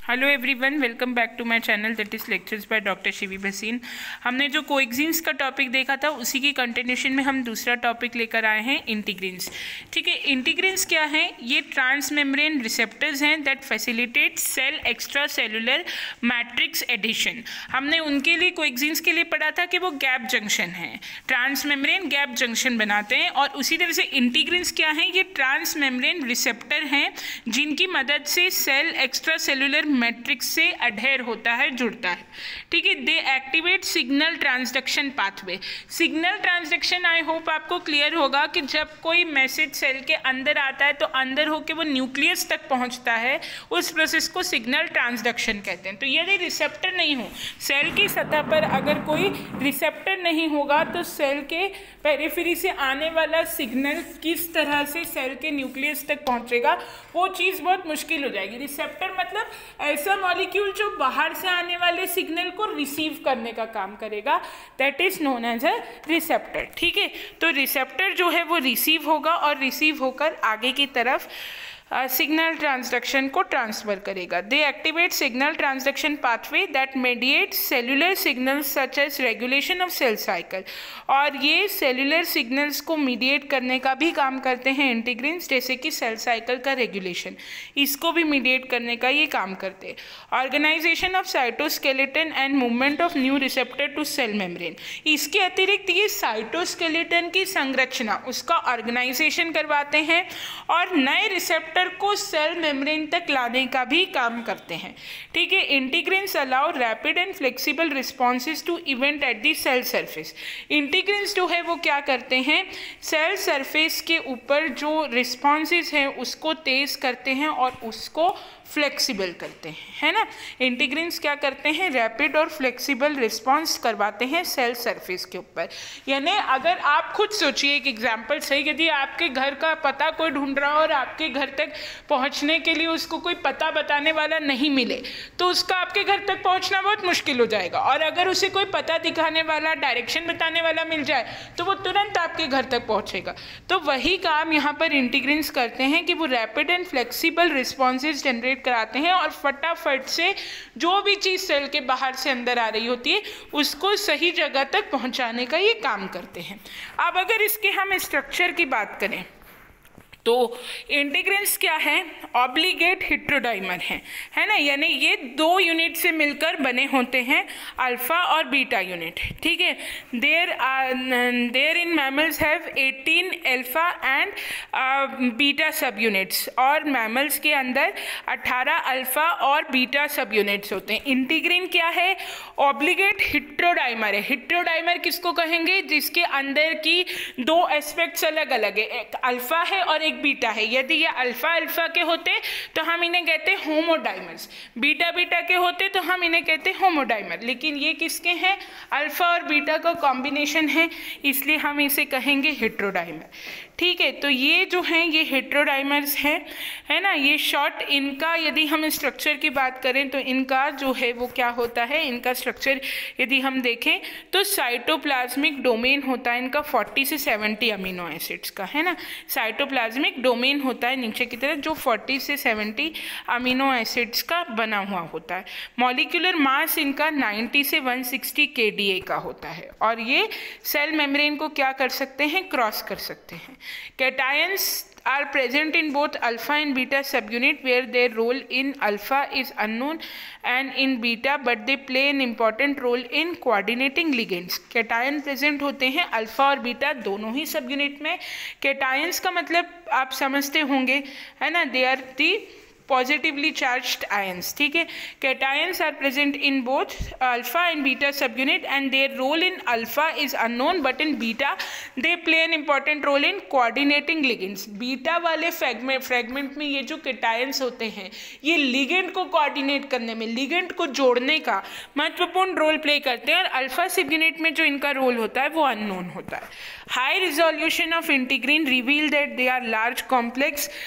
Hello everyone, welcome back to my channel that is lectures by doctor Shivi Bhasin. हमने जो कोएक्सिन्स का topic देखा था उसी की कंटिन्यूशन में हम दूसरा टॉपिक लेकर आए हैं, इंटीग्रिन्स। ठीक है, इंटीग्रिन्स क्या हैं? ये ट्रांसमेम्ब्रेन रिसेप्टर्स हैं that facilitate cell extra cellular matrix adhesion. हमने उनके लिए कोएक्सिन्स के लिए पढ़ा था कि वो गैप जंक्शन है, ट्रांसमेम्ब्रेन गैप जंक्शन बनाते हैं। और उसी तरह से इंटीग्रिन्स क्या हैं? ये ट्रांसमेम्ब्रेन रिसेप्टर हैं जिनकी मदद से सेल एक्स्ट्रा सेलुलर मैट्रिक्स से अडहेर होता है, जुड़ता है। ठीक है, they activate signal transduction pathway. Signal transduction I hope आपको क्लियर होगा कि जब कोई मैसेज सेल के अंदर आता है तो अंदर होके वो न्यूक्लियस तक पहुंचता है, उस प्रोसेस को सिग्नल ट्रांसडक्शन कहते हैं। तो यदि रिसेप्टर नहीं हो, सेल की सतह पर अगर कोई रिसेप्टर नहीं होगा तो सेल के पेरिफेरी से आने वाला सिग्नल किस तरह से सेल के न्यूक्लियस तक पहुंचेगा, वो चीज़ बहुत मुश्किल हो जाएगी। रिसेप्टर मतलब ऐसा मॉलिक्यूल जो बाहर से आने वाले सिग्नल को रिसीव करने का काम करेगा, that is known as a receptor. ठीक है, तो रिसेप्टर जो है वो रिसीव होगा और रिसीव होकर आगे की तरफ सिग्नल ट्रांसडक्शन को ट्रांसफर करेगा। They activate signal transduction pathway that mediate cellular signals such as regulation of cell cycle. और ये सेलुलर सिग्नल्स को मीडिएट करने का भी काम करते हैं इंटीग्रिन्स, जैसे कि सेल साइकिल का रेगुलेशन, इसको भी मीडिएट करने का ये काम करते हैं। Organization of cytoskeleton and movement of new receptor to cell membrane. इसके अतिरिक्त ये साइटोस्केलेटन की संरचना, उसका ऑर्गेनाइजेशन करवाते हैं और नए रिसेप्टर को सेल मेम्ब्रेन तक लाने का भी काम करते हैं। ठीक है, integrins allow rapid and flexible responses to event at the cell surface. Integrins जो है वो क्या करते हैं? सेल सरफेस के ऊपर जो रिस्पॉन्सेज हैं उसको तेज करते हैं और उसको फ्लेक्सिबल करते हैं, है ना। इंटीग्रिन्स क्या करते हैं? रैपिड और फ्लेक्सिबल रिस्पॉन्स करवाते हैं सेल सरफेस के ऊपर। यानी अगर आप खुद सोचिए, एक एग्जांपल सही, यदि आपके घर का पता कोई ढूंढ रहा हो और आपके घर तक पहुंचने के लिए उसको कोई पता बताने वाला नहीं मिले तो उसका आपके घर तक पहुंचना बहुत मुश्किल हो जाएगा। और अगर उसे कोई पता दिखाने वाला, डायरेक्शन बताने वाला मिल जाए तो वो तुरंत आपके घर तक पहुंचेगा। तो वही काम यहाँ पर इंटीग्रिन्स करते हैं कि वो rapid and flexible responses generate कराते हैं और फटाफट से जो भी चीज़ सेल के बाहर से अंदर आ रही होती है उसको सही जगह तक पहुंचाने का ये काम करते हैं। अब अगर इसके हम स्ट्रक्चर की बात करें तो इंटीग्रिन्स क्या है? ऑब्लिगेट हेट्रोडाइमर है ना, यानी ये दो यूनिट से मिलकर बने होते हैं, अल्फा और बीटा यूनिट। ठीक है, there in mammals have 18 alpha and beta subunits, और मैमल्स के अंदर 18 अल्फा और बीटा सब यूनिट्स होते हैं। इंटीग्रिन क्या है? ऑब्लिगेट हेट्रोडाइमर है। हेट्रोडाइमर किसको कहेंगे? जिसके अंदर की दो एस्पेक्ट्स अलग अलग है, एक अल्फा है और बीटा है। यदि ये अल्फा अल्फा के होते तो हम इन्हें कहते होमोडाइमर्स, बीटा बीटा के होते तो हम इन्हें कहते होमोडाइमर। लेकिन ये किसके हैं? अल्फा और बीटा का कॉम्बिनेशन है, इसलिए हम इसे कहेंगे हेट्रोडाइमर। ठीक है, तो ये जो हैं ये हेट्रोडाइमर्स हैं, है ना। ये शॉर्ट, इनका यदि हम स्ट्रक्चर की बात करें तो इनका जो है वो क्या होता है? इनका स्ट्रक्चर यदि हम देखें तो साइटोप्लाज्मिक डोमेन होता है इनका 40 से 70 अमीनो एसिड्स का, है ना। साइटोप्लाज्मिक डोमेन होता है नीचे की तरफ जो 40 से 70 अमीनो एसिड्स का बना हुआ होता है। मॉलिक्यूलर मास इनका 90 से 160 kDa का होता है और ये सेल मेम्ब्रेन को क्या कर सकते हैं? क्रॉस कर सकते हैं। Cations are present in both alpha and beta subunit where their role in alpha is unknown and in beta but they play an important role in coordinating ligands. Cation present होते हैं alpha और beta दोनों ही सब unit में। Cations का मतलब आप समझते होंगे, है ना, they are the positively charged ions. ठीक है, cations are present in both alpha and beta subunit and their role in alpha is unknown but in beta they play an important role in coordinating ligands. Beta वाले fragment में ये जो cations होते हैं ये ligand को coordinate करने में, लिगेंड को जोड़ने का महत्वपूर्ण रोल प्ले करते हैं और अल्फा सब यूनिट में जो इनका रोल होता है वो अननोन होता है। High resolution of integrin reveal that they are large complex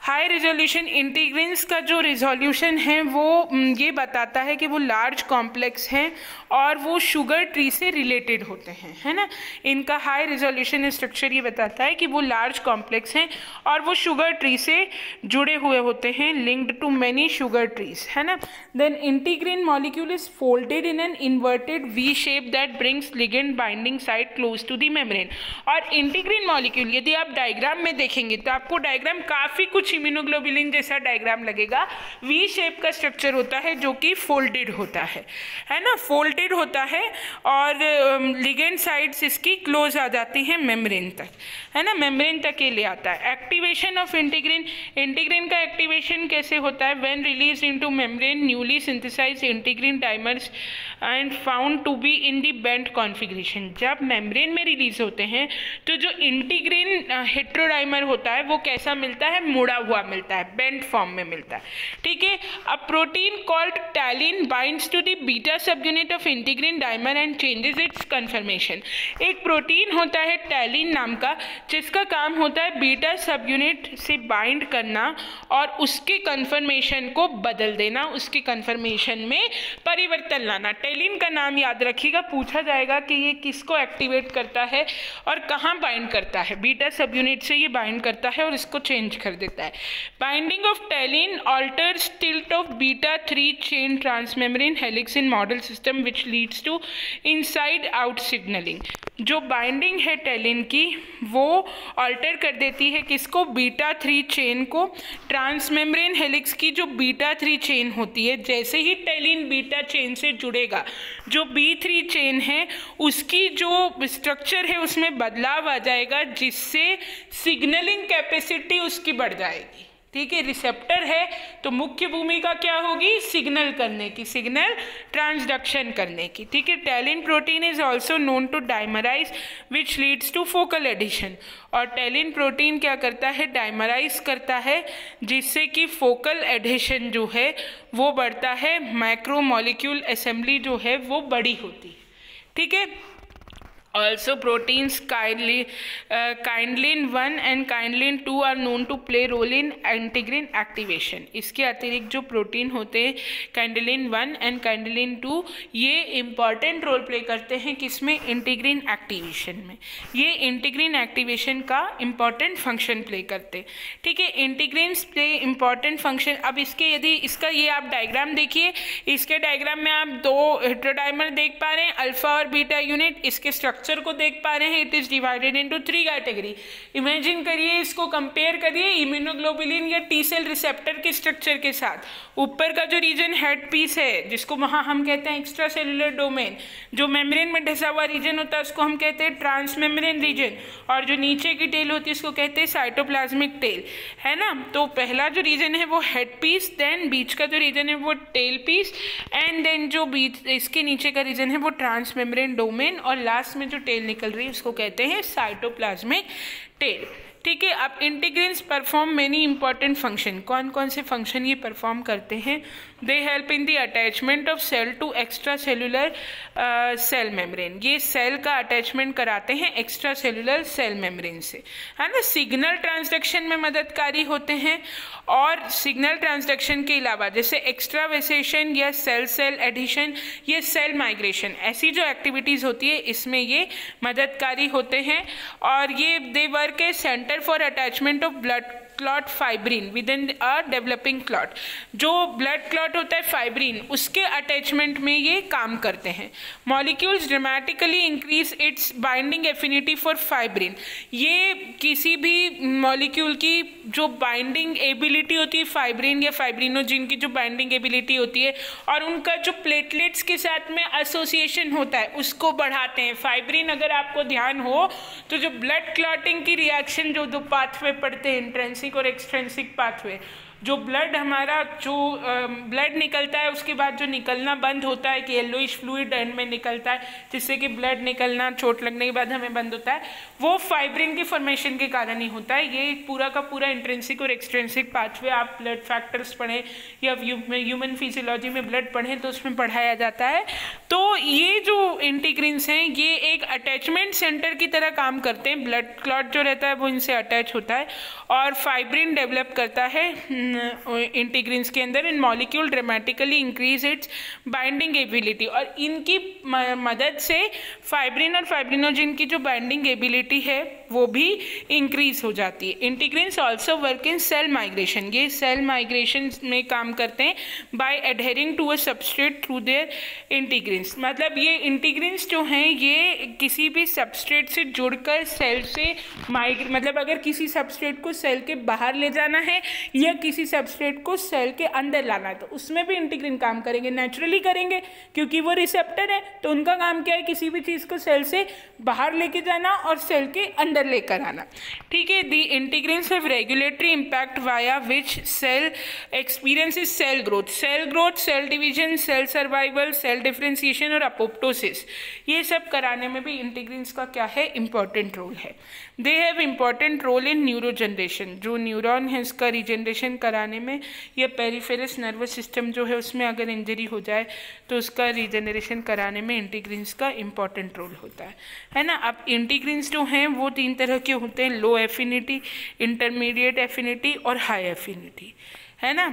high resolution integrins का जो रिजोल्यूशन है वो ये बताता है कि वो लार्ज कॉम्प्लेक्स हैं और वो शुगर ट्री से रिलेटेड होते हैं, है ना। इनका हाई रिजोल्यूशन स्ट्रक्चर ये बताता है कि वो लार्ज कॉम्प्लेक्स हैं और वो शुगर ट्री से जुड़े हुए होते हैं, linked to many sugar trees, है ना। Then integrin molecule is folded in an inverted V shape that brings ligand binding site close to the membrane. और इंटीग्रिन मॉलिक्यूल यदि आप डायग्राम में देखेंगे तो आपको डायग्राम काफ़ी कुछ इम्यूनोग्लोबुलिन जैसा डायग्राम लगेगा। वी शेप का स्ट्रक्चर होता है जो कि फोल्डेड होता है ना, फोल्डेड होता है और लिगेंड साइड्स इसकी क्लोज आ जाती हैं मेम्ब्रेन तक, है ना, मेम्ब्रेन तक ये ले आता है। एक्टिवेशन ऑफ इंटीग्रिन, इंटीग्रिन का एक्टिवेशन कैसे होता है? When release into membrane newly synthesized integrin dimers and found to be in the bent configuration. जब मेम्ब्रेन में रिलीज होते हैं तो जो इंटीग्रिन हेट्रोडाइमर होता है वो कैसा मिलता है? मुड़ा हुआ मिलता है, बेंट फॉर्म में मिलता है, ठीक है। A protein called talin binds to the beta subunit of integrin dimer and changes its conformation. एक प्रोटीन होता है टैलिन नाम का जिसका काम होता है बीटा सबयूनिट से बाइंड करना और उसके कन्फर्मेशन को बदल देना, उसके कन्फर्मेशन में परिवर्तन लाना। टैलिन का नाम याद रखिएगा, पूछा जाएगा कि ये किसको एक्टिवेट करता है और कहाँ बाइंड करता है। बीटा सबयूनिट से ये बाइंड करता है और इसको चेंज कर देता है। Binding of talin alters tilt of beta 3 chain transmembrane helix in model system which leads to inside out signaling. जो बाइंडिंग है टैलिन की वो ऑल्टर कर देती है किसको? बीटा 3 चेन को। ट्रांसमेम्ब्रेन हेलिक्स की जो बीटा 3 चेन होती है, जैसे ही टैलिन बीटा चेन से जुड़ेगा जो B3 चेन है उसकी जो स्ट्रक्चर है उसमें बदलाव आ जाएगा जिससे सिग्नलिंग कैपेसिटी उसकी बढ़ जाएगी, ठीक है। रिसेप्टर है तो मुख्य भूमिका क्या होगी? सिग्नल करने की, सिग्नल ट्रांसडक्शन करने की, ठीक है। Talin protein is also known to dimerize which leads to focal adhesion. और टैलिन प्रोटीन क्या करता है? डाइमराइज करता है जिससे कि फोकल एडिशन जो है वो बढ़ता है, मैक्रो मॉलिक्यूल असेंबली जो है वो बड़ी होती है, ठीक है। Also proteins kindlin 1 and kindlin 2 are known to play role in integrin activation। इसके अतिरिक्त जो प्रोटीन होते हैं kindlin 1 and kindlin 2 ये इम्पॉर्टेंट रोल प्ले करते हैं किसमें? इंटीग्रिन एक्टिवेशन में। ये इंटीग्रिन एक्टिवेशन का इम्पॉर्टेंट फंक्शन प्ले करते हैं, ठीक है। Integrins play important function. अब इसके यदि इसका ये आप डायग्राम देखिए, इसके डायग्राम में आप दो हेट्रोडाइमर देख पा रहे हैं, अल्फा और बीटा यूनिट। इसके स्ट्रक्चर को देख पा रहे हैं, it is divided into 3 category. Imagine करिए, इसको कंपेयर करिए इम्यूनोग्लोबुलिन या टी सेल रिसेप्टर के स्ट्रक्चर के साथ। ऊपर का जो रीजन हेड पीस है जिसको वहाँ हम कहते हैं एक्स्ट्रा सेलुलर डोमेन, जो मेम्ब्रेन में ढसा हुआ रीजन होता है उसको हम कहते हैं ट्रांसमेम्ब्रेन रीजन, और जो नीचे की टेल होती है उसको कहते हैं साइटोप्लाज्मिक टेल, है ना। तो पहला जो रीजन है वो हेड पीस, देन बीच का जो रीजन है वो टेल पीस, एंड देन जो बीच इसके नीचे का रीजन है वो ट्रांसमेम्ब्रेन डोमेन, और लास्ट में जो टेल निकल रही है उसको कहते हैं साइटोप्लाज्मिक टेल, ठीक है। अब integrins perform many important function. कौन कौन से फंक्शन ये परफॉर्म करते हैं? They help in the attachment of cell to extracellular cell membrane. ये सेल का अटैचमेंट कराते हैं एक्स्ट्रा सेलुलर सेल मेम्ब्रेन से, है ना। सिग्नल ट्रांसडक्शन में मददकारी होते हैं, और सिग्नल ट्रांसडक्शन के अलावा जैसे एक्स्ट्रावेसेशन या सेल सेल एडिशन, ये सेल माइग्रेशन, ऐसी जो एक्टिविटीज़ होती है इसमें ये मददकारी होते हैं। और ये they work a center for attachment of blood clot fibrin within a developing clot. जो ब्लड क्लॉट होता है फाइब्रिन, उसके अटैचमेंट में ये काम करते हैं। Molecules dramatically increase its binding affinity for fibrin. ये किसी भी मॉलिक्यूल की जो बाइंडिंग एबिलिटी होती है फाइब्रिन या फाइब्रिनोजिन की जो बाइंडिंग एबिलिटी होती है और उनका जो प्लेटलेट्स के साथ में एसोसिएशन होता है उसको बढ़ाते हैं। फाइब्रिन अगर आपको ध्यान हो तो जो ब्लड क्लॉटिंग की रिएक्शन जो दो पाथवे पड़ते हैं, इंट्रेंसिक और एक्सट्रेंसिक पाथवे, जो ब्लड हमारा जो ब्लड निकलता है उसके बाद जो निकलना बंद होता है कि येलोइश फ्लूइड एंड में निकलता है जिससे कि ब्लड निकलना चोट लगने के बाद हमें बंद होता है, वो फाइब्रिन के फॉर्मेशन के कारण ही होता है। ये पूरा का पूरा इंट्रिंसिक और एक्सट्रिंसिक पाथवे आप ब्लड फैक्टर्स पढ़ें या ह्यूमन फिजियोलॉजी में ब्लड पढ़ें तो उसमें पढ़ाया जाता है। तो ये जो इंटीग्रिन्स हैं ये एक अटैचमेंट सेंटर की तरह काम करते हैं, ब्लड क्लॉट जो रहता है वो इनसे अटैच होता है और फाइब्रिन डेवलप करता है इंटीग्रिन्स के अंदर। इन molecule dramatically increase its binding ability, और इनकी मदद से फाइब्रिन और फाइब्रिनोजिन की जो बाइंडिंग एबिलिटी है वो भी इंक्रीज हो जाती है। Integrins also work in cell migration, ये सेल माइग्रेशन में काम करते हैं by adhering to a substrate through their integrins. मतलब ये इंटीग्रिन्स जो हैं ये किसी भी सबस्ट्रेट से जुड़कर सेल से मतलब अगर किसी सबस्ट्रेट को सेल के बाहर ले जाना है या किसी सबस्ट्रेट को सेल के अंदर लाना है तो उसमें भी इंटीग्रिन काम करेंगे, नेचुरली करेंगे क्योंकि वो रिसेप्टर है। तो उनका काम क्या है, किसी भी चीज़ को सेल से बाहर लेके जाना और सेल के अंदर लेकर आना। ठीक है, the integrins have regulatory impact via which cell experiences cell growth, cell division, cell survival, cell differentiation और अपोप्टोसिस, ये सब कराने में भी इंटीग्रिन्स का क्या है, इंपॉर्टेंट रोल है। They have important role in neurogeneration, जो न्यूरॉन है इसका रीजनरेशन कराने में, या पेरिफेरस नर्वस सिस्टम जो है उसमें अगर इंजरी हो जाए तो उसका रीजनरेशन कराने में इंटीग्रिन्स का इंपॉर्टेंट रोल होता है ना। अब इंटीग्रिन्स जो हैं वो 3 तरह के होते हैं, लो एफिनिटी, इंटरमीडिएट एफिनिटी और हाई एफिनिटी, है ना।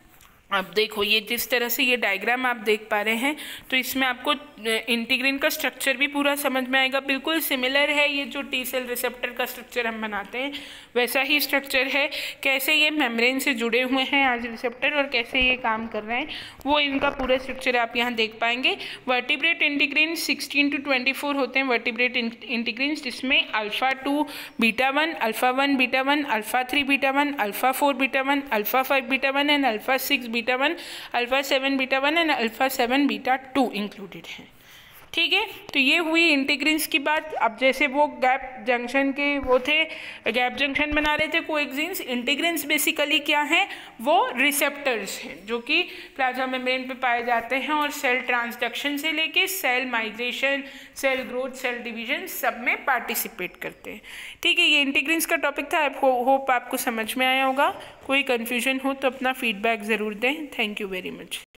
अब देखो ये जिस तरह से ये डायग्राम आप देख पा रहे हैं तो इसमें आपको इंटीग्रिन का स्ट्रक्चर भी पूरा समझ में आएगा। बिल्कुल सिमिलर है ये जो टी सेल रिसेप्टर का स्ट्रक्चर हम बनाते हैं वैसा ही स्ट्रक्चर है। कैसे ये मेम्ब्रेन से जुड़े हुए हैं आज रिसेप्टर और कैसे ये काम कर रहे हैं वो इनका पूरा स्ट्रक्चर आप यहाँ देख पाएंगे। वर्टिब्रेट इंटीग्रिन 16 to 24 होते हैं वर्टिब्रेट इंटीग्रिन, जिसमें alpha 2 beta 1, alpha 1 beta 1, alpha 3 beta 1, alpha 4 beta 1, alpha 5 beta 1 and alpha 6 beta 1, alpha 7 beta 1 and alpha 7 beta 2 included हैं। ठीक है, तो ये हुई इंटीग्रिन्स की बात। अब जैसे वो गैप जंक्शन के वो थे, गैप जंक्शन बना रहे थे कोएक्सिन्स, इंटीग्रिन्स बेसिकली क्या हैं, वो रिसेप्टर्स हैं जो कि प्लाज्मा मेम्ब्रेन पे पाए जाते हैं और सेल ट्रांसडक्शन से लेके cell migration, cell growth, cell division सब में पार्टिसिपेट करते हैं। ठीक है, ये इंटीग्रिन्स का टॉपिक था। होप आपको समझ में आया होगा। कोई कन्फ्यूजन हो तो अपना फीडबैक ज़रूर दें। Thank you very much.